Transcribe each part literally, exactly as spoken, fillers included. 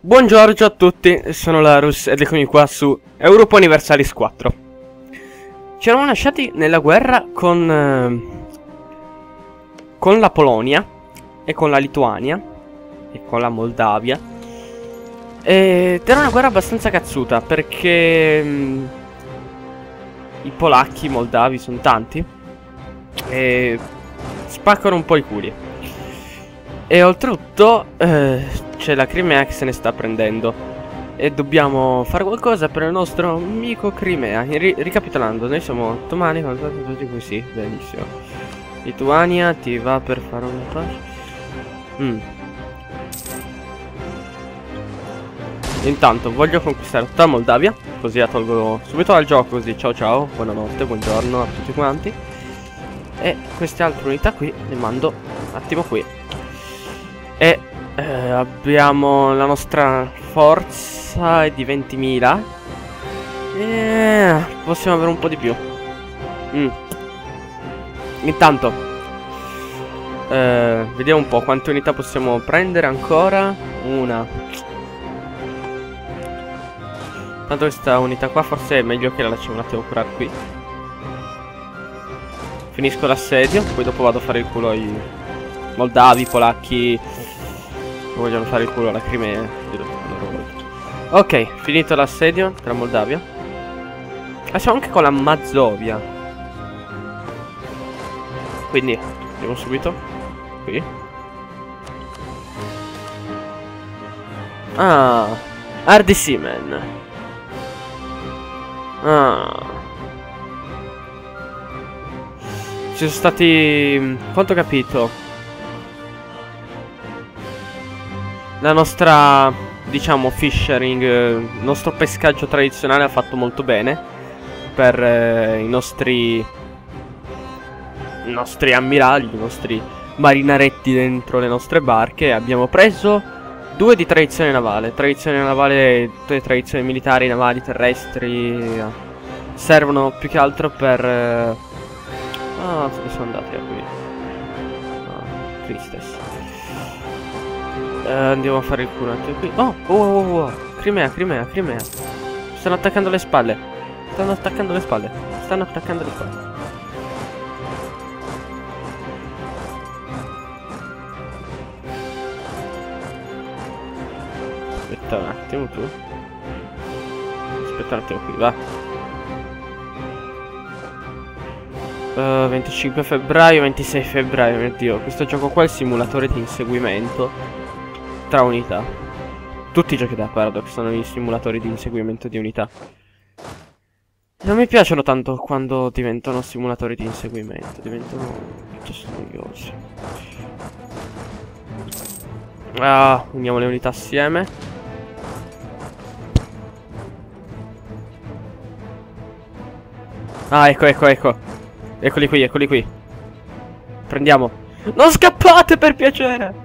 Buongiorno a tutti, sono Larus ed eccomi qua su Europa Universalis quattro. Ci eravamo lasciati nella guerra con eh, con la Polonia e con la Lituania e con la Moldavia. Ed era una guerra abbastanza cazzuta perché mh, i polacchi, i moldavi sono tanti e spaccano un po' i culi. E oltretutto eh, c'è la Crimea che se ne sta prendendo e dobbiamo fare qualcosa per il nostro amico Crimea. Ri ricapitolando, noi siamo ottomani, tutti così, benissimo. Lituania, ti va per fare una pace? Mm. Intanto voglio conquistare tutta la Moldavia, così la tolgo subito dal gioco, così ciao ciao, buonanotte, buongiorno a tutti quanti. E queste altre unità qui le mando un attimo qui. E eh, abbiamo la nostra forza è di ventimila. E possiamo avere un po' di più. mm. Intanto eh, vediamo un po' quante unità possiamo prendere ancora. Una. Tanto questa unità qua forse è meglio che la lasciamo un attimo curare qui. Finisco l'assedio, poi dopo vado a fare il culo ai moldavi, polacchi. Vogliono fare il culo alla Crimea. Ok, finito l'assedio tra Moldavia. Ah, siamo anche con la Mazovia. Quindi andiamo subito qui. Ah, Hardy Seaman. Ah, ci sono stati, quanto ho capito, la nostra, diciamo, fishing, il nostro pescaggio tradizionale ha fatto molto bene per eh, i nostri i nostri ammiragli, i nostri marinaretti dentro le nostre barche. Abbiamo preso due di tradizione navale. Tradizione navale, tutte le tradizioni militari, navali, terrestri servono più che altro per eh... ah, dove sono andati da qui? Ah, tristes. Uh, andiamo a fare il culo anche qui. Oh, oh, oh, oh, Crimea, Crimea, Crimea. Stanno attaccando le spalle. Stanno attaccando le spalle. Stanno attaccando le spalle. Aspetta un attimo tu. Aspetta un attimo qui, va. Uh, venticinque febbraio, ventisei febbraio, mio Dio. Questo gioco qua è il simulatore di inseguimento tra unità. Tutti i giochi da Paradox sono i simulatori di inseguimento di unità. Non mi piacciono tanto quando diventano simulatori di inseguimento. Diventano piuttosto noiosi. Ah, uniamo le unità assieme. Ah, ecco, ecco, ecco. Eccoli qui, eccoli qui. Prendiamo. Non scappate, per piacere!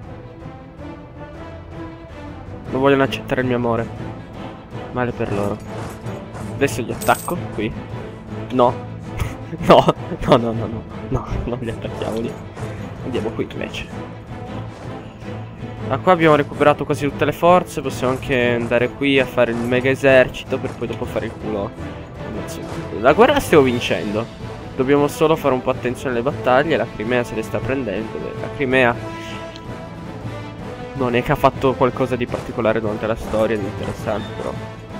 Non vogliono accettare il mio amore. Male per loro. Adesso gli attacco qui. No. No, no, no, no, no. No, non li attacchiamoli. Andiamo qui invece. Da qua abbiamo recuperato quasi tutte le forze. Possiamo anche andare qui a fare il mega esercito per poi dopo fare il culo. La guerra la stiamo vincendo. Dobbiamo solo fare un po' attenzione alle battaglie. La Crimea se le sta prendendo. La Crimea non è che ha fatto qualcosa di particolare durante la storia, di interessante, però.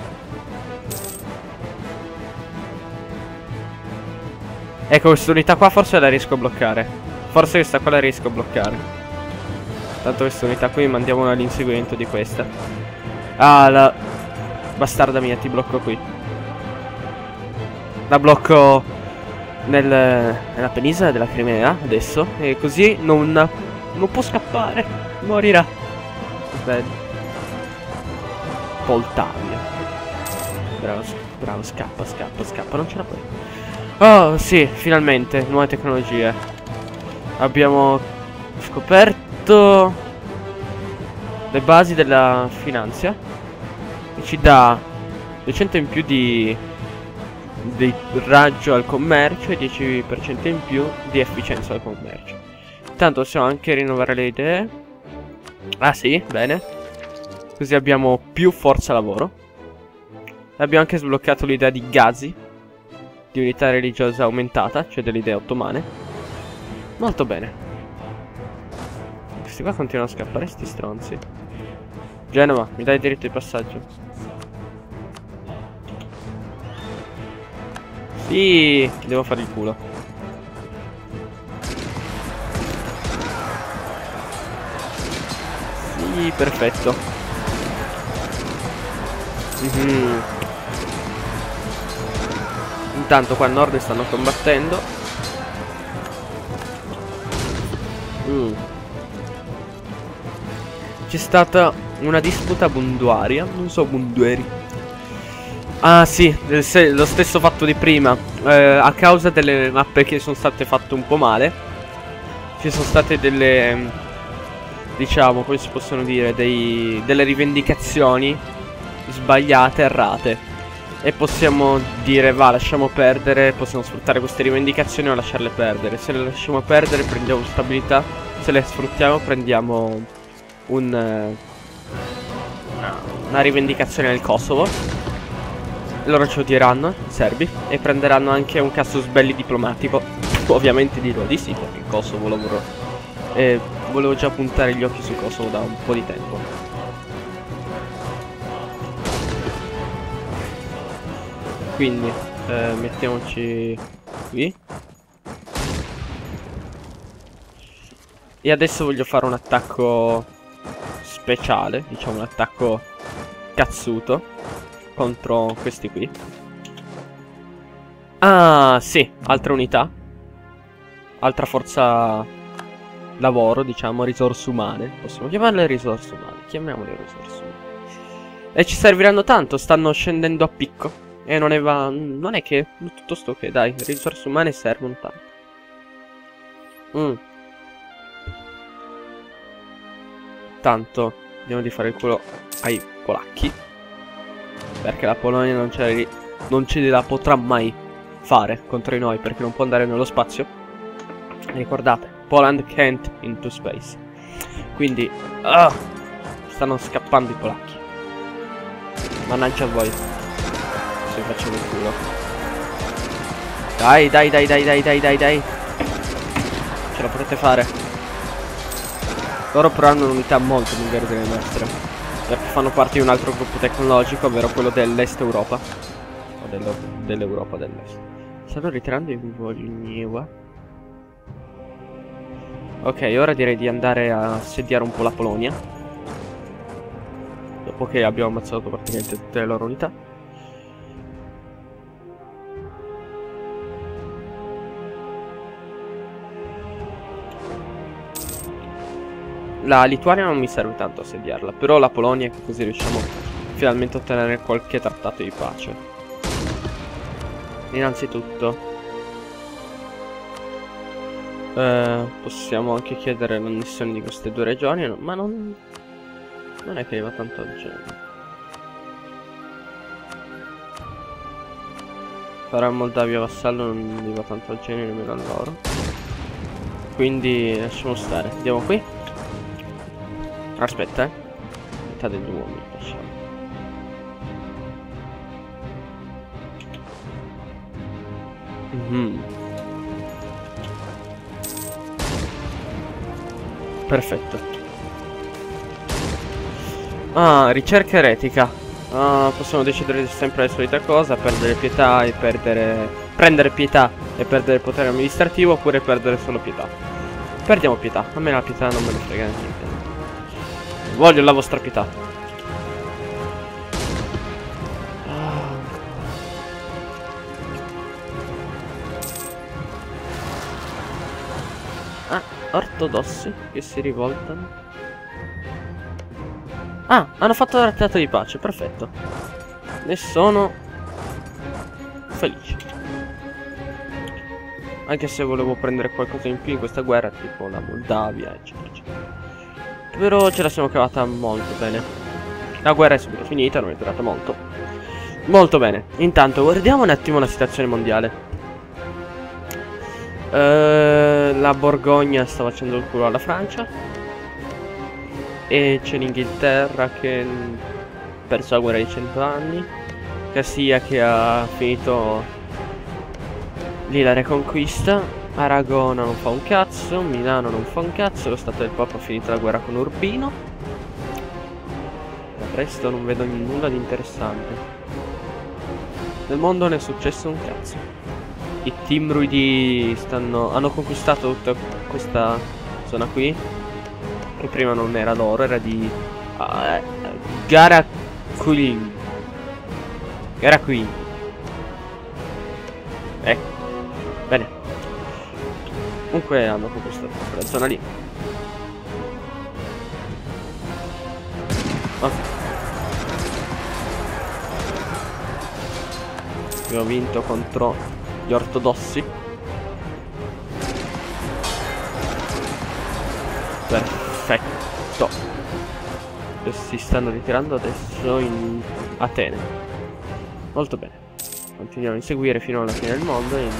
Ecco, questa unità qua forse la riesco a bloccare. Forse questa qua la riesco a bloccare. Tanto questa unità qui mandiamo all'inseguimento di questa. Ah, la bastarda mia, ti blocco qui. La blocco nel, nella penisola della Crimea adesso. E così non, non può scappare. Morirà. Bello. Poltavia. Bravo, bravo, scappa, scappa, scappa, non ce la puoi. Oh, sì, finalmente, nuove tecnologie. Abbiamo scoperto le basi della finanza, che ci dà duecento in più di, di raggio al commercio e dieci per cento in più di efficienza al commercio. Tanto possiamo anche rinnovare le idee. Ah sì, bene. Così abbiamo più forza lavoro. Abbiamo anche sbloccato l'idea di Gazi, di unità religiosa aumentata, cioè delle idee ottomane. Molto bene. Questi qua continuano a scappare, sti stronzi. Genova, mi dai il diritto di passaggio? Sì, devo fare il culo. Sì, perfetto. Mm-hmm. Intanto qua a nord stanno combattendo. Mm. C'è stata una disputa bunduaria. Non so, bundueri. Ah sì, lo stesso fatto di prima. eh, A causa delle mappe che sono state fatte un po' male, ci sono state delle, diciamo, come si possono dire, dei, delle rivendicazioni sbagliate, errate. E possiamo dire, va, lasciamo perdere. Possiamo sfruttare queste rivendicazioni o lasciarle perdere. Se le lasciamo perdere prendiamo stabilità. Se le sfruttiamo prendiamo un, una rivendicazione nel Kosovo. Loro ci odieranno, i serbi, e prenderanno anche un casus belli diplomatico. Ovviamente dirò di sì, perché il Kosovo lo vorrò. E volevo già puntare gli occhi su Kosovo da un po' di tempo. Quindi, eh, mettiamoci qui. E adesso voglio fare un attacco speciale, diciamo un attacco cazzuto contro questi qui. Ah, sì, altra unità. Altra forza lavoro, diciamo, risorse umane. Possiamo chiamarle risorse umane. Chiamiamole risorse umane. E ci serviranno tanto, stanno scendendo a picco. E non è va... non è che... tutto sto che, dai, risorse umane servono tanto. Mm. Tanto, vediamo di fare il culo ai polacchi. Perché la Polonia non ce, non ce la potrà mai fare contro di noi, perché non può andare nello spazio. Ricordate, Poland can't into space. Quindi, uh, stanno scappando i polacchi. Mannaggia a voi. Se facciamo il culo. Dai, dai, dai, dai, dai, dai, dai, dai. Ce la potete fare. Loro però hanno un'unità molto migliore delle nostre, perché fanno parte di un altro gruppo tecnologico, ovvero quello dell'Est Europa. O dell'Europa dell'Est. Stanno ritirando i Volnieva. Ok, ora direi di andare a assediare un po' la Polonia. Dopo che abbiamo ammazzato praticamente tutte le loro unità. La Lituania non mi serve tanto assediarla, però la Polonia, così riusciamo finalmente a ottenere qualche trattato di pace. Innanzitutto eh, possiamo anche chiedere l'annessione di queste due regioni, no, ma non, non è che va tanto al genere. Però Moldavia vassallo non mi va tanto al genere nemmeno a loro. Quindi lasciamo stare, andiamo qui. Aspetta, eh. Metà degli uomini, lasciamo. Mm-hmm. Perfetto. Ah, ricerca eretica. Ah, possiamo decidere sempre la solita cosa: perdere pietà e perdere... prendere pietà e perdere il potere amministrativo, oppure perdere solo pietà. Perdiamo pietà. A me la pietà non me ne frega niente. Voglio la vostra pietà. Ah, ortodossi che si rivoltano. Ah, hanno fatto il trattato di pace, perfetto. Ne sono felice. Anche se volevo prendere qualcosa in più in questa guerra, tipo la Moldavia, eccetera, eccetera. Però ce la siamo cavata molto bene. La guerra è subito finita, non è durata molto. Molto bene. Intanto guardiamo un attimo la situazione mondiale. uh, La Borgogna sta facendo il culo alla Francia. E c'è l'Inghilterra che ha perso la guerra di cento anni. Cassia che ha finito lì la Reconquista. Aragona non fa un cazzo. Milano non fa un cazzo. Lo Stato del Papa ha finito la guerra con Urbino. Del resto non vedo nulla di interessante. Nel mondo ne è successo un cazzo. I Timuridi stanno hanno conquistato tutta questa zona qui, che prima non era loro, era di uh, Garaquin. Garaquin. Ecco. Bene. Comunque hanno conquistato quella zona lì. Ok. Abbiamo vinto contro gli ortodossi. Perfetto. E si stanno ritirando adesso in Atene. Molto bene. Continuiamo a inseguire fino alla fine del mondo. In...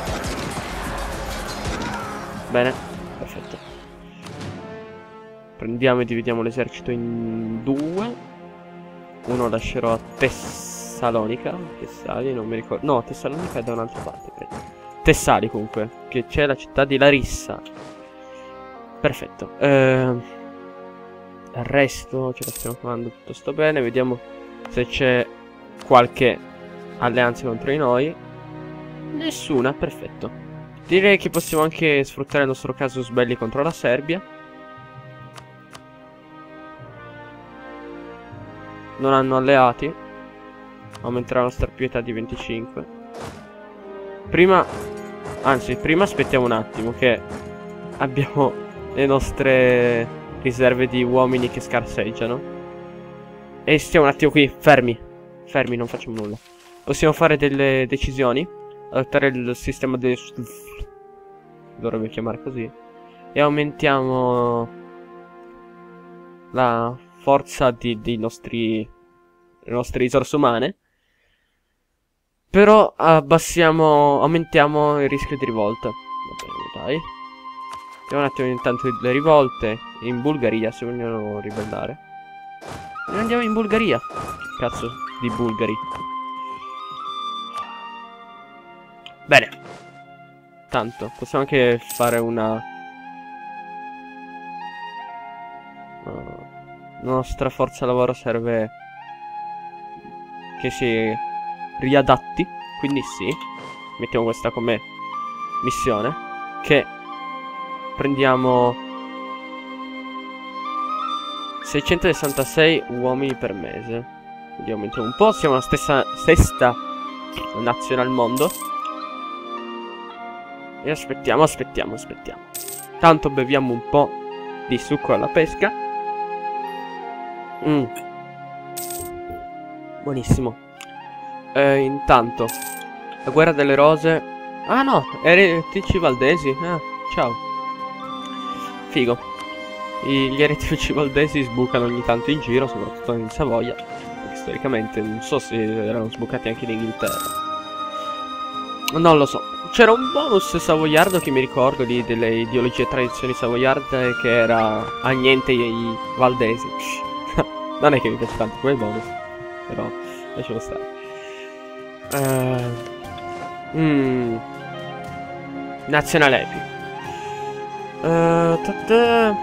Bene, perfetto. Prendiamo e dividiamo l'esercito in due. Uno lascerò a Tessalonica. Tessali, non mi ricordo. No, Tessalonica è da un'altra parte, credo. Tessali comunque, che c'è la città di Larissa. Perfetto. Eh, il resto ce la stiamo facendo tutto sto bene. Vediamo se c'è qualche alleanza contro di noi. Nessuna, perfetto. Direi che possiamo anche sfruttare il nostro casus belli contro la Serbia. Non hanno alleati. Aumenterà la nostra pietà di venticinque. Prima, anzi, prima aspettiamo un attimo che abbiamo le nostre riserve di uomini che scarseggiano. E stiamo un attimo qui, fermi. Fermi, non facciamo nulla. Possiamo fare delle decisioni. Adottare il sistema del... dovrebbe chiamare così. E aumentiamo la forza di, dei nostri... le nostre risorse umane. Però abbassiamo... aumentiamo il rischio di rivolta. Va bene, dai. Vediamo un attimo intanto le rivolte. In Bulgaria, se vogliono ribellare. E andiamo in Bulgaria. Cazzo di bulgari. Bene. Tanto, possiamo anche fare una... Uh, la nostra forza lavoro serve che si riadatti. Quindi sì, mettiamo questa come missione. Che prendiamo seicentosessantasei uomini per mese. Quindi aumentiamo un po'. Siamo la stessa sesta nazione al mondo. E aspettiamo, aspettiamo, aspettiamo. Tanto beviamo un po' di succo alla pesca. Mm. Buonissimo. Eh, intanto la guerra delle rose. Ah no, eretici valdesi. Ah, ciao. Figo. I, gli eretici valdesi sbucano ogni tanto in giro, soprattutto in Savoia. Perché storicamente non so se erano sbucati anche in Inghilterra. Non lo so. C'era un bonus savoiardo che mi ricordo lì delle ideologie e tradizioni savoiarde, che era a niente i valdesi. Non è che mi piace tanto quel bonus, però lasciamo stare. Uh, mm, National Epic. Uh,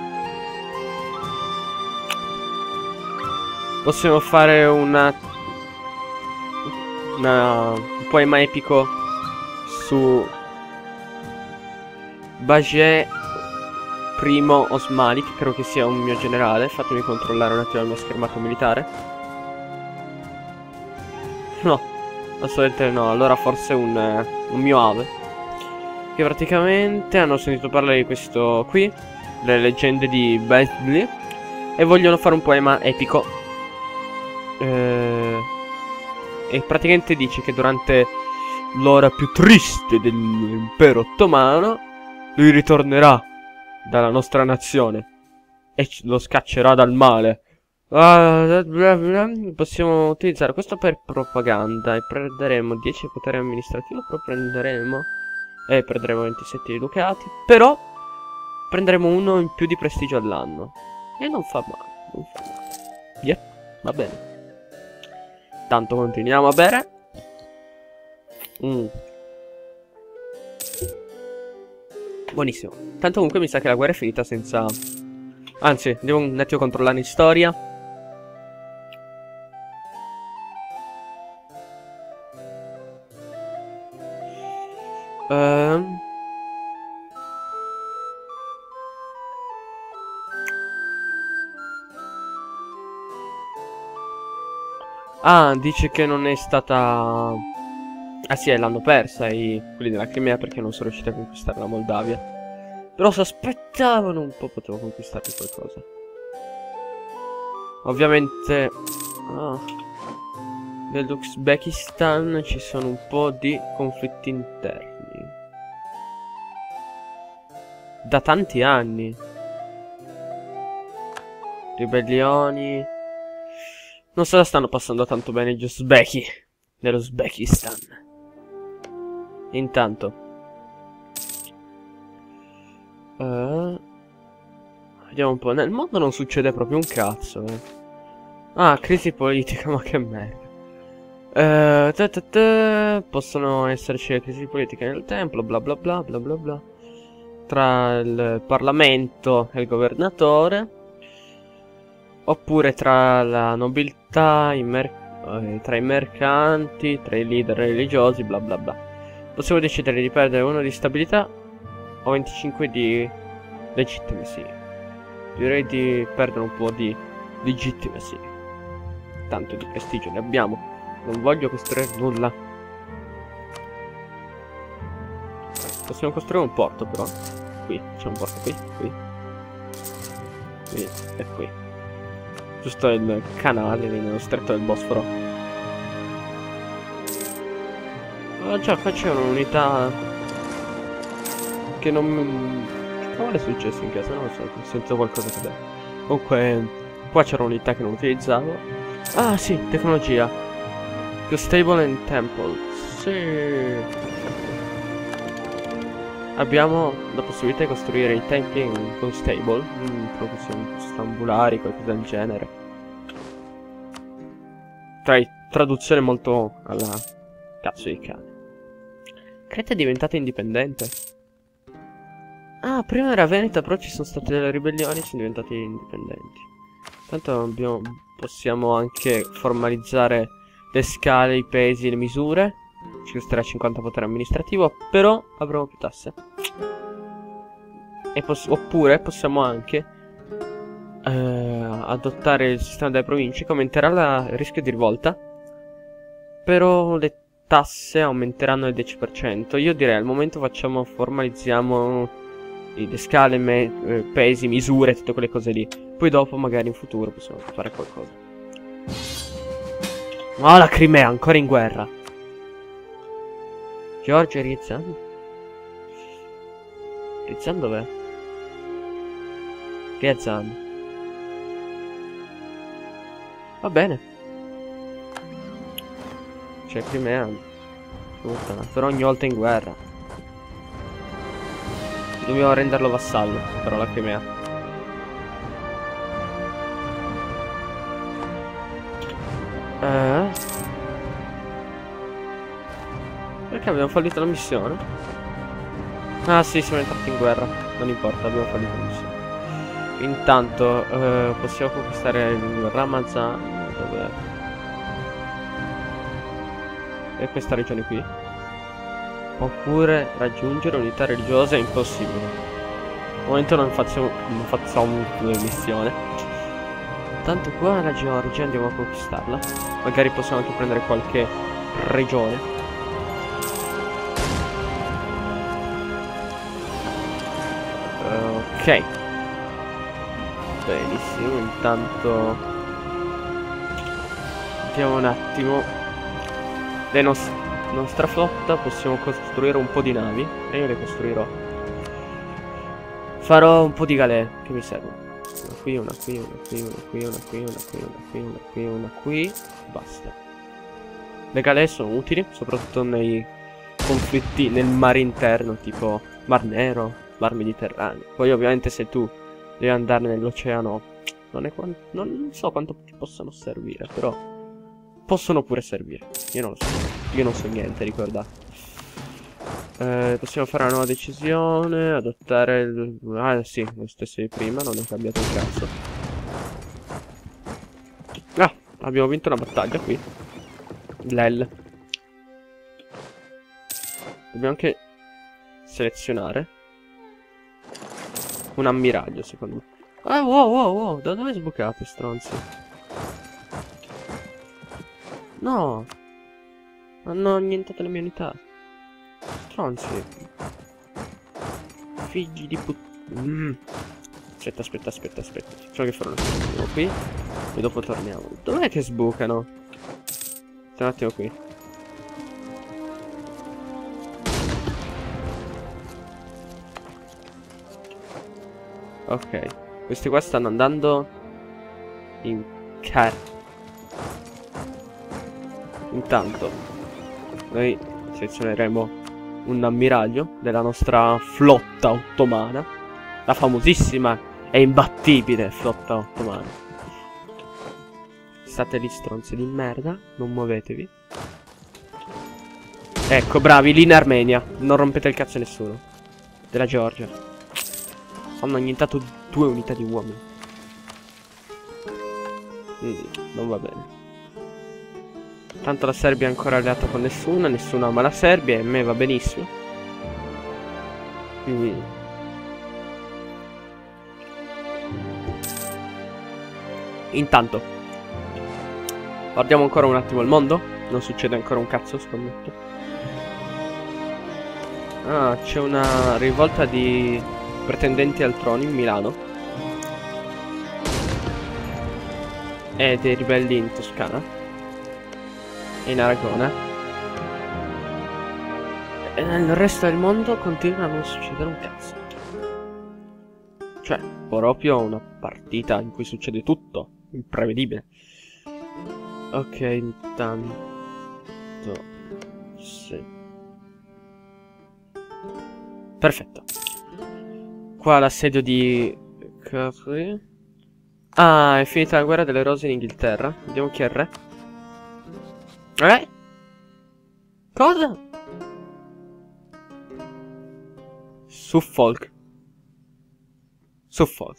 Possiamo fare una, una un poema epico su Bajé primo Osmani, che credo che sia un mio generale. Fatemi controllare un attimo la mia schermata militare. No, assolutamente no. Allora forse un, un mio ave, che praticamente hanno sentito parlare di questo qui, le leggende di Betley, e vogliono fare un poema epico. eh, E praticamente dice che durante l'ora più triste dell'impero ottomano lui ritornerà dalla nostra nazione e lo scaccerà dal male. Ah, bla bla. Possiamo utilizzare questo per propaganda e perderemo dieci poteri amministrativo. Però prenderemo e perderemo ventisette ducati. Però prenderemo uno in più di prestigio all'anno. E non fa male, non fa male. Yep, va bene. Tanto continuiamo a bere. Mm. Buonissimo. Tanto comunque mi sa che la guerra è finita senza... Anzi, devo un attimo controllare in storia. Ehm... Ah, dice che non è stata... Ah sì, l'hanno persa i... quelli della Crimea perché non sono riusciti a conquistare la Moldavia. Però se aspettavano un po' potevano conquistare qualcosa. Ovviamente... Ah, nell'Uzbekistan ci sono un po' di conflitti interni. Da tanti anni. Ribellioni... Non se la stanno passando tanto bene gli uzbeki dell'Uzbekistan. Intanto uh, vediamo un po'. Nel mondo non succede proprio un cazzo, eh. Ah, crisi politica, ma che merda. uh, ta ta ta, Possono esserci crisi politiche nel tempo, bla bla bla bla bla bla, tra il Parlamento e il governatore, oppure tra la nobiltà, i mer eh, tra i mercanti, tra i leader religiosi, bla bla bla. Possiamo decidere di perdere uno di stabilità o venticinque di legittimacy. Direi di perdere un po' di legittimacy. Tanto di prestigio ne abbiamo. Non voglio costruire nulla. Possiamo costruire un porto però. Qui, c'è un porto qui, qui. Qui e qui. Giusto il canale nello stretto del Bosforo. Ah già, qua c'è un'unità che non... Che cavolo è successo in casa? Non lo so, ho sentito qualcosa che beh. Comunque, qua c'era un'unità che non utilizzavo. Ah sì, tecnologia. The Stable and Temple. Sì. Abbiamo la possibilità di costruire i templi con stable, mm, proprio siamo stambulari, qualcosa del genere. Tra traduzione molto alla cazzo di cane. Creta è diventata indipendente. Ah, prima era Veneta, però ci sono state delle ribellioni e sono diventati indipendenti. Tanto abbiamo, possiamo anche formalizzare le scale, i pesi, le misure. Ci costerà cinquanta potere amministrativo, però avremo più tasse. E poss oppure possiamo anche eh, adottare il sistema delle province che aumenterà la, il rischio di rivolta. Però le tasse aumenteranno del dieci per cento. Io direi al momento facciamo, formalizziamo le scale, me, eh, pesi, misure, tutte quelle cose lì. Poi dopo magari in futuro possiamo fare qualcosa. Oh, la Crimea ancora in guerra. Georgia e Riezan? Riezan dov'è? Riezan. Va bene. C'è Crimea. Puttana, però ogni volta in guerra. Dobbiamo renderlo vassallo, però la Crimea. Eh... Perché abbiamo fallito la missione? Ah sì, siamo entrati in guerra. Non importa, abbiamo fallito la missione. Intanto eh, possiamo conquistare il Ramazan. Dov'è? E questa regione qui. Oppure raggiungere unità religiose è impossibile. Al momento non facciamo, non facciamo una missione. Tanto qua la Georgia andiamo a conquistarla. Magari possiamo anche prendere qualche regione. Ok. Benissimo, intanto vediamo un attimo. La nost nostra flotta possiamo costruire un po' di navi. E io le costruirò. Farò un po' di galè che mi servono. Una qui, una qui, una qui, una qui, una qui, una qui, una qui, una qui, una qui. Basta. Le galè sono utili, soprattutto nei conflitti nel mare interno, tipo Mar Nero, Mar Mediterraneo. Poi ovviamente se tu devi andare nell'oceano Non, è quan non so quanto ci possano servire, però possono pure servire. Io non lo so. Io non so niente, ricordate. Eh, possiamo fare una nuova decisione. Adottare il... Ah sì, lo stesso di prima, non è cambiato il cazzo. Ah, abbiamo vinto una battaglia qui. Lel. Dobbiamo anche selezionare un ammiraglio, secondo me. Ah, wow, wow, wow, da dove sbucate, stronzi? No! Hanno annientato le mie unità. Stronzi. Figli di put... Mm. Aspetta, aspetta, aspetta, aspetta. Facciamo che fare un attimo qui. E dopo torniamo. Dov'è che sbucano? Aspetta un attimo qui. Ok. Questi qua stanno andando in car. Intanto noi selezioneremo un ammiraglio della nostra flotta ottomana, la famosissima e imbattibile flotta ottomana. State lì, stronzi di merda, non muovetevi. Ecco, bravi, lì in Armenia, non rompete il cazzo a nessuno. Della Georgia. Hanno annientato due unità di uomini. Mm, non va bene. Tanto la Serbia è ancora alleata con nessuno, nessuno ama la Serbia e a me va benissimo. Mm. Intanto guardiamo ancora un attimo il mondo. Non succede ancora un cazzo, scommetto. Ah, c'è una rivolta di pretendenti al trono in Milano e dei ribelli in Toscana e in Aragona, e nel resto del mondo continua a non succedere un cazzo. Cioè, proprio una partita in cui succede tutto, imprevedibile. Ok, intanto sì. Perfetto. Qua l'assedio di... Ah, è finita la guerra delle rose in Inghilterra. Vediamo chi è il re. Eh? Cosa? Suffolk. Suffolk.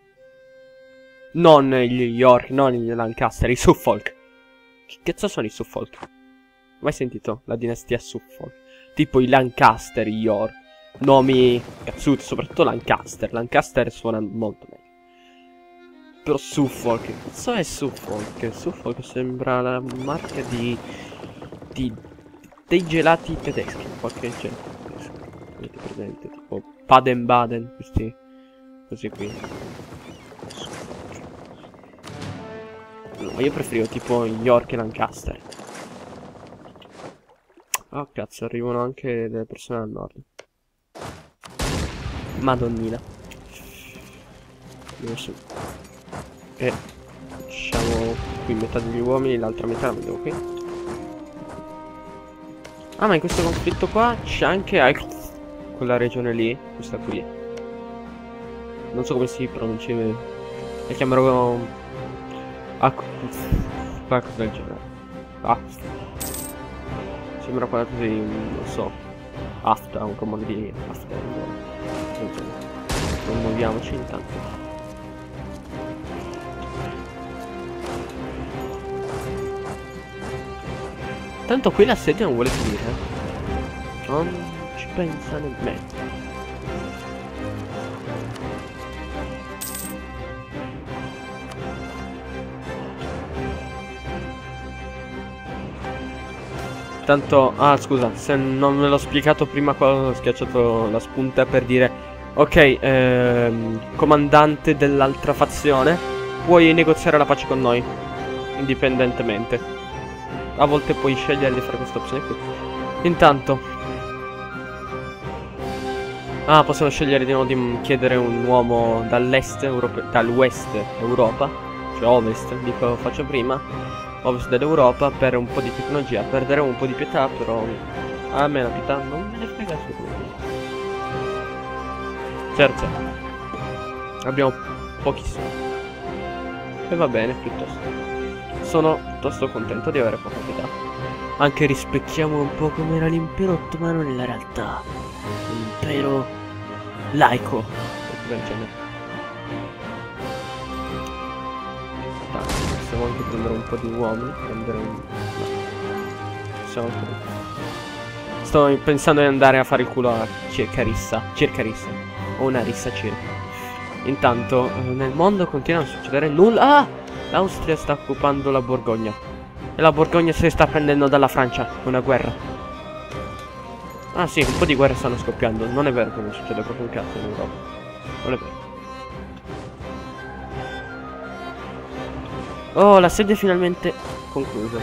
Non gli York, non gli Lancaster, i Suffolk. Che cazzo sono i Suffolk? Mai sentito la dinastia Suffolk? Tipo i Lancaster, i York. Nomi cazzuti, soprattutto Lancaster. Lancaster suona molto meglio. Però Suffolk, che cazzo è Suffolk? Suffolk sembra la marca di... di... dei gelati tedeschi. Qualche gelato tedesco. Avete presente? Tipo Baden-Baden, questi... così qui. No, io preferivo tipo York e Lancaster. Oh cazzo, arrivano anche delle persone al nord. Madonnina. Adesso. E facciamo qui metà degli uomini, l'altra metà la vediamo qui. Ah, ma in questo conflitto qua c'è anche quella regione lì, questa qui. Non so come si pronuncia. La chiamerò ah, qualcosa del genere. Ah. Sembra quella così, non so. Afta, un comando di afta. Non muoviamoci intanto. Tanto qui l'assedio non vuole finire. Non ci pensa nemmeno. Tanto, ah scusa, se non me l'ho spiegato prima quando ho schiacciato la spunta per dire ok, ehm, comandante dell'altra fazione, puoi negoziare la pace con noi, indipendentemente. A volte puoi scegliere di fare questa opzione qui. Intanto ah, possiamo scegliere di nuovo di chiedere un uomo dall'est Europa, dall'west Europa, cioè ovest, dico faccio prima, ovest dell'Europa, per un po' di tecnologia. Perderemo un po' di pietà, però a me la pietà non me ne frega assolutamente. Certo, abbiamo pochissimo. E va bene, piuttosto. Sono piuttosto contento di avere poca pietà. Anche rispecchiamo un po' come era l'impero ottomano nella realtà. L'impero laico. Del genere. Tanto, possiamo anche prendere un po' di uomini. Prendere un... No. Possiamo anche... Sto pensando di andare a fare il culo a circa rissa. Circa rissa. O una rissa circa. Intanto nel mondo continua a succedere nulla. Ah! L'Austria sta occupando la Borgogna. E la Borgogna si sta prendendo dalla Francia. Una guerra. Ah sì, un po' di guerre stanno scoppiando. Non è vero che non succede proprio un cazzo in Europa. Non è vero. Oh, l'assedio è finalmente concluso.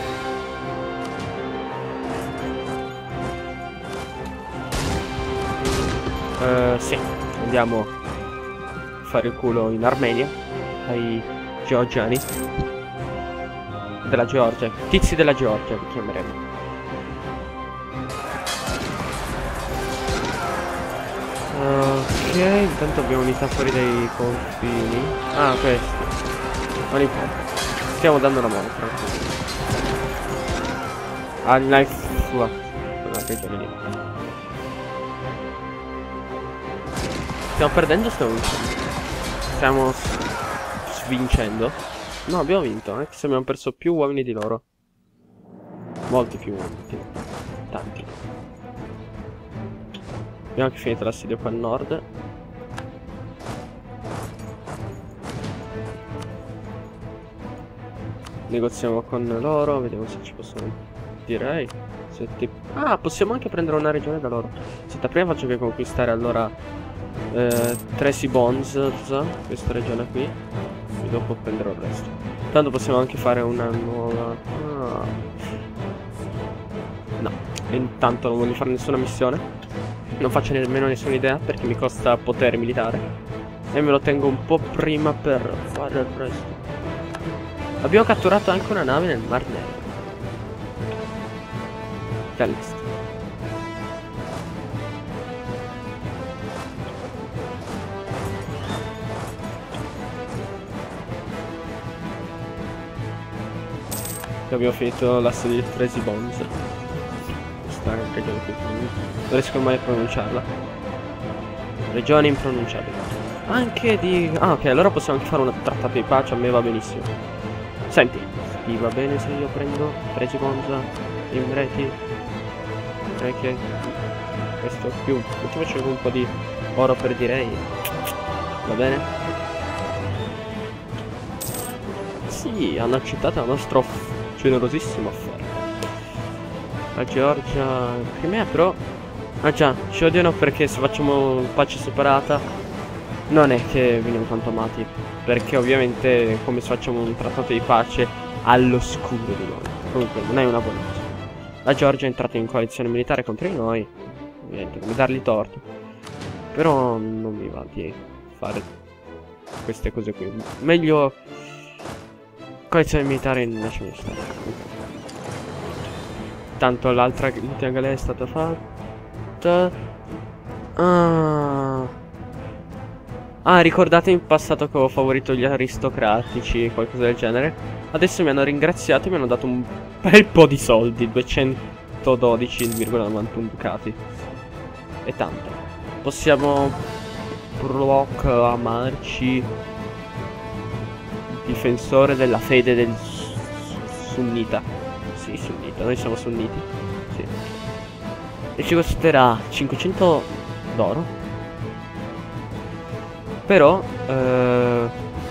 Uh, sì, andiamo a fare il culo in Armenia ai georgiani della Georgia, tizi della Georgia li chiameremo. Ok, intanto abbiamo unità fuori dai confini. Ah, questo non importa, stiamo dando una mano tranquillo al knife sua, quella regione lì. Stiamo perdendo o stiamo vincendo? Stiamo vincendo? No, abbiamo vinto, anche se abbiamo perso più uomini di loro. Molti più uomini di loro. Tanti. Abbiamo anche finito l'assedio qua al nord. Negoziamo con loro, vediamo se ci possono. Direi. Se ti... Ah, possiamo anche prendere una regione da loro. Senta, prima faccio che conquistare allora Eh, Tracy Bonds, questa regione qui, e dopo prenderò il resto. Tanto possiamo anche fare una nuova... Ah. No, e intanto non voglio fare nessuna missione. Non faccio nemmeno nessuna idea perché mi costa potere militare. E me lo tengo un po' prima per fare il resto. Abbiamo catturato anche una nave nel Mar Nero. Dall'est. Abbiamo finito l'assedio di Tracy Bonds. Questa regione qui. Non riesco mai a pronunciarla. Regione impronunciabile. Anche di... Ah ok, allora possiamo anche fare un trattato di pace, a me va benissimo. Senti, ti va bene se io prendo Tracy Bonds, Imreti? Ok. Questo più. Ci faccio un po' di oro per direi. Va bene? Sì, hanno accettato la nostra generosissima offerta. La Georgia, Crimea però. Ah già, ci odiano perché se facciamo pace separata non è che veniamo tanto amati, perché ovviamente come se facciamo un trattato di pace all'oscuro di noi. Comunque non è una buona cosa. La Georgia è entrata in coalizione militare contro di noi. Niente, come dargli torto. Però non mi va di fare queste cose qui. Meglio coalizione militare in lasciamo stare. Tanto l'altra l'ultima galera è stata fatta. Ah. Ah, ricordate in passato che avevo favorito gli aristocratici, qualcosa del genere. Adesso mi hanno ringraziato e mi hanno dato un bel po' di soldi, duecentododici virgola novantuno ducati. E tanto. Possiamo proclamarci difensore della fede del sunnita. Sì, sunnita, noi siamo sunniti. Sì. E ci costerà cinquecento d'oro. Però eh...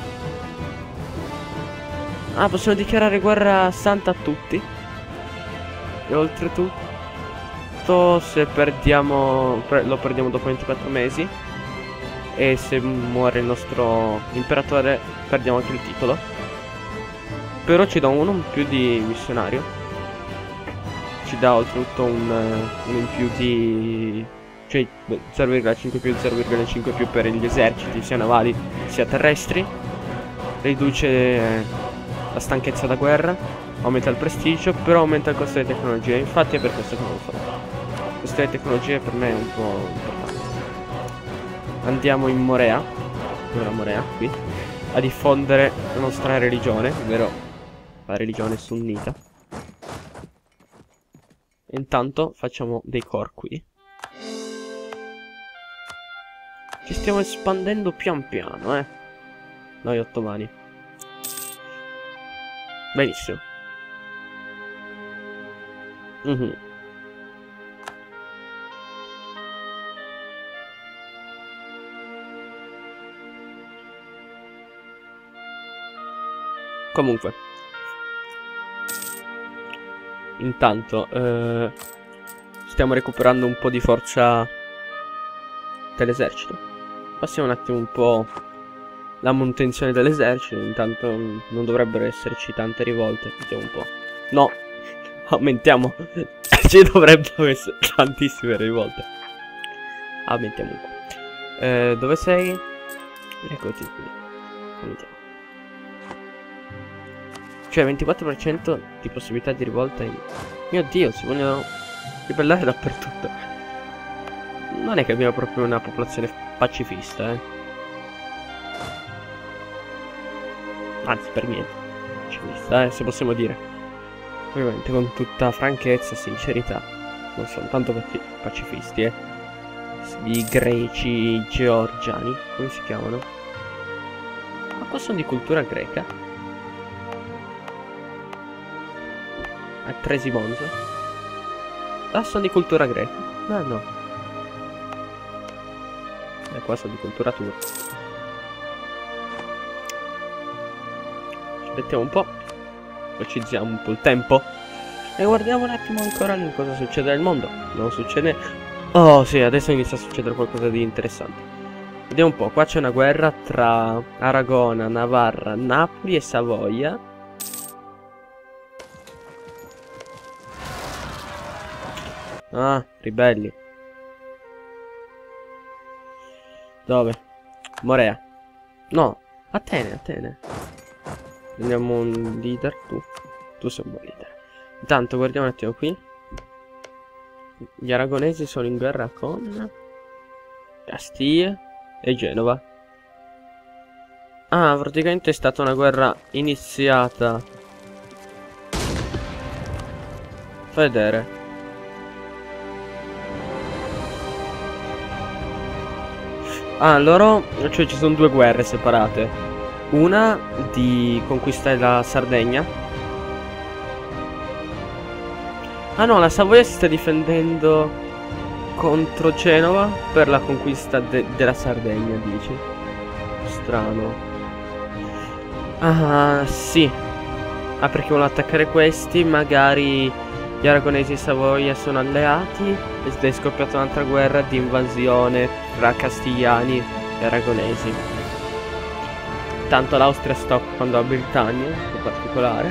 Ah, possiamo dichiarare guerra santa a tutti. E oltretutto se perdiamo pre lo perdiamo dopo ventiquattro mesi. E se muore il nostro imperatore perdiamo anche il titolo. Però ci dà uno in più di missionario. Ci dà oltretutto un, uh, un in più di... Cioè zero virgola cinque più, zero virgola cinque più per gli eserciti sia navali sia terrestri. Riduce eh, la stanchezza da guerra. Aumenta il prestigio. Però aumenta il costo delle tecnologie. Infatti è per questo che non lo farò. Il costo delle tecnologie per me è un po' importante. Andiamo in Morea. Dov'è la Morea? Qui. a diffondere la nostra religione, ovvero la religione sunnita. Intanto facciamo dei core qui. Ci stiamo espandendo pian piano, eh. Noi ottomani. Benissimo. Mm-hmm. Comunque, intanto eh, stiamo recuperando un po' di forza dell'esercito. Passiamo un attimo un po' la manutenzione dell'esercito. Intanto non dovrebbero esserci tante rivolte. Vediamo un po'. No, aumentiamo. Ci dovrebbero essere tantissime rivolte. Aumentiamo un po'. Eh, dove sei? Eccoti qui. Aumentiamo. Cioè ventiquattro per cento di possibilità di rivolta in... Mio Dio, si vogliono ribellare dappertutto. Non è che abbiamo proprio una popolazione pacifista, eh. Anzi, per niente pacifista, eh, se possiamo dire. Ovviamente con tutta franchezza e sincerità. Non sono tanto pacifisti, eh. I greci, i georgiani, come si chiamano? Ma qua sono di cultura greca. A Tresimonza. Ah, sono di cultura greca. No, no. E qua sono di cultura turca. Aspettiamo un po'. Velocizziamo un po' il tempo. E guardiamo un attimo ancora lì cosa succede nel mondo. Non succede... Oh sì, adesso inizia a succedere qualcosa di interessante. Vediamo un po'. Qua c'è una guerra tra Aragona, Navarra, Napoli e Savoia. Ah, ribelli. Dove? Morea. No, Atene, Atene. Prendiamo un leader, tu. Tu sei un buon leader. Intanto guardiamo un attimo qui. Gli aragonesi sono in guerra con Castiglia e Genova. Ah, praticamente è stata una guerra iniziata. Fai vedere. Ah, loro... Cioè ci sono due guerre separate. Una di conquistare la Sardegna. Ah no, la Savoia si sta difendendo contro Genova per la conquista de della Sardegna, dici? Strano. Ah, sì. Ah, perché vogliono attaccare questi, magari gli aragonesi e Savoia sono alleati ed è scoppiata un'altra guerra di invasione tra castigliani e aragonesi. Intanto l'Austria sta occupando la Britannia, in particolare.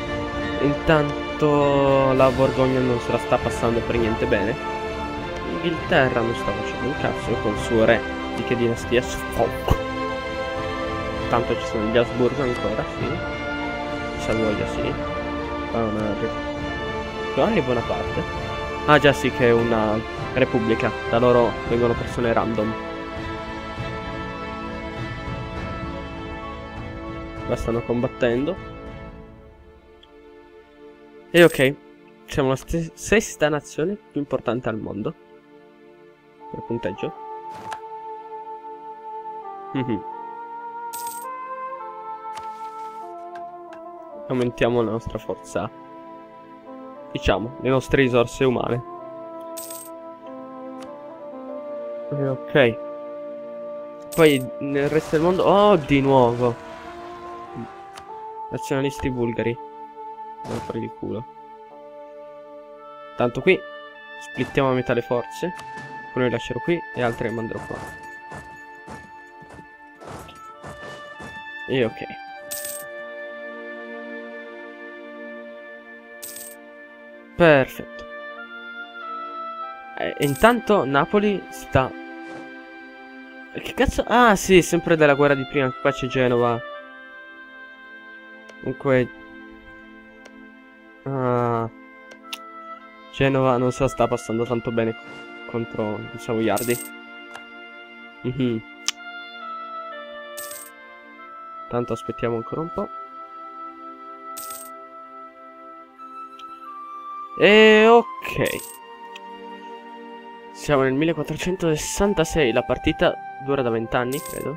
Intanto la Borgogna non se la sta passando per niente bene. L'Inghilterra non sta facendo un cazzo col suo re di che dinastia sfocco. Tanto ci sono gli Asburgo ancora, sì. Savoia, sì. Qua è una Colonia Bonaparte. Ah già sì, che è una repubblica. Da loro vengono persone random. La stanno combattendo. E ok, siamo la sesta nazione più importante al mondo per punteggio. Mm-hmm. Aumentiamo la nostra forza, diciamo, le nostre risorse umane. E ok. Poi nel resto del mondo... Oh, di nuovo nazionalisti bulgari. Devo fare di culo. Tanto qui splittiamo a metà le forze. Alcune le lascerò qui e altre le manderò qua. E ok. Perfetto. E intanto Napoli sta... Che cazzo... Ah sì, sempre della guerra di prima. Qua c'è Genova. Comunque... Ah... Genova non se la sta passando tanto bene contro i savoiardi. Mm-hmm. Tanto aspettiamo ancora un po'. E ok. Siamo nel millequattrocentosessantasei. La partita dura da venti anni, credo.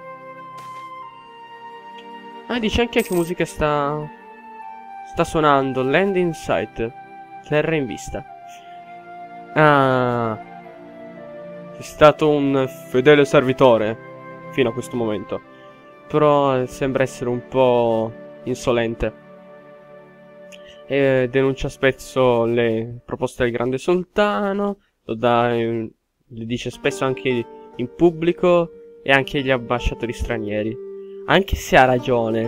Ah, dice anche che musica sta... Sta suonando. Land in sight. Terra in vista. Ah... Sei stato un fedele servitore fino a questo momento. Però sembra essere un po' insolente. E denuncia spesso le proposte del grande sultano. Lo dà, le dice spesso anche in pubblico. E anche agli ambasciatori stranieri. Anche se ha ragione.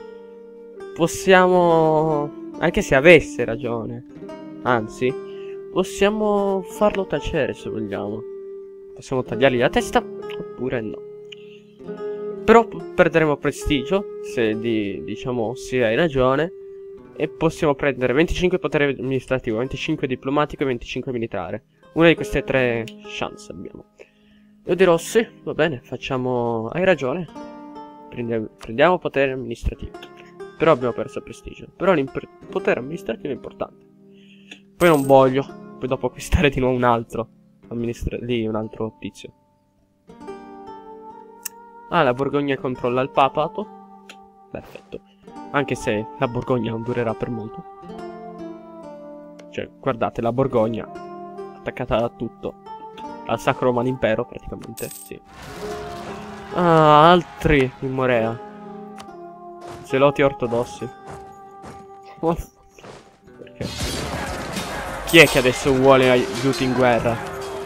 Possiamo... Anche se avesse ragione. Anzi, possiamo farlo tacere se vogliamo. Possiamo tagliargli la testa, oppure no. Però perderemo prestigio, se di, diciamo, se hai ragione. E possiamo prendere venticinque potere amministrativo, venticinque diplomatico e venticinque militare. Una di queste tre chance abbiamo. Io dirò sì, va bene, facciamo... Hai ragione. Prendiamo, prendiamo potere amministrativo. Però abbiamo perso prestigio. Però il potere amministrativo è importante. Poi non voglio, poi dopo acquistare di nuovo un altro. Amministra lì un altro tizio. Ah, la Borgogna controlla il papato. Perfetto. Anche se la Borgogna non durerà per molto. Cioè, guardate, la Borgogna attaccata a tutto. Al Sacro Romano Impero, praticamente, sì. Ah, altri in Morea. Zeloti ortodossi. Perché? Chi è che adesso vuole aiuti in guerra?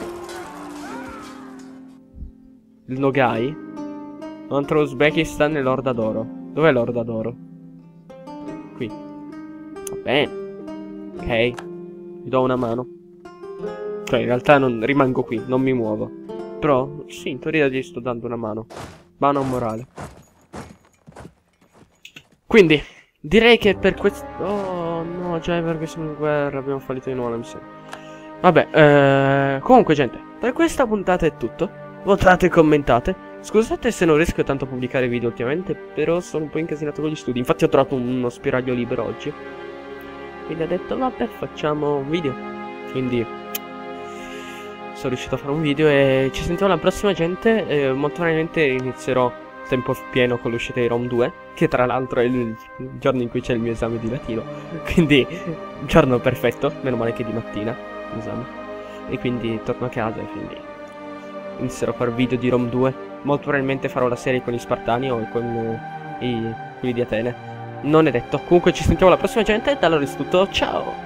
Il Nogai? Contro Uzbekistan e l'Orda d'Oro. Dov'è l'Orda d'Oro? Qui. Va bene. Ok. Vi do una mano. Cioè, in realtà non rimango qui, non mi muovo. Però, sì, in teoria gli sto dando una mano. Mano morale. Quindi, direi che per questo... Oh, no, già perché siamo in guerra, abbiamo fallito di nuovo, mi sembra. Vabbè, eh... comunque, gente, per questa puntata è tutto. Votate e commentate. Scusate se non riesco tanto a pubblicare video ultimamente, però sono un po' incasinato con gli studi. Infatti ho trovato uno spiraglio libero oggi. Quindi ho detto, vabbè, facciamo un video. Quindi sono riuscito a fare un video e ci sentiamo alla prossima, gente. eh, Molto probabilmente inizierò tempo pieno con l'uscita di Rome due, che tra l'altro è il giorno in cui c'è il mio esame di latino. Quindi, giorno perfetto, meno male che di mattina l'esame. E quindi torno a casa e quindi inizierò a fare video di Rome due. Molto probabilmente farò la serie con gli Spartani o con uh, i, quelli di Atene. Non è detto. Comunque ci sentiamo alla prossima, gente. Da allora è tutto. Ciao!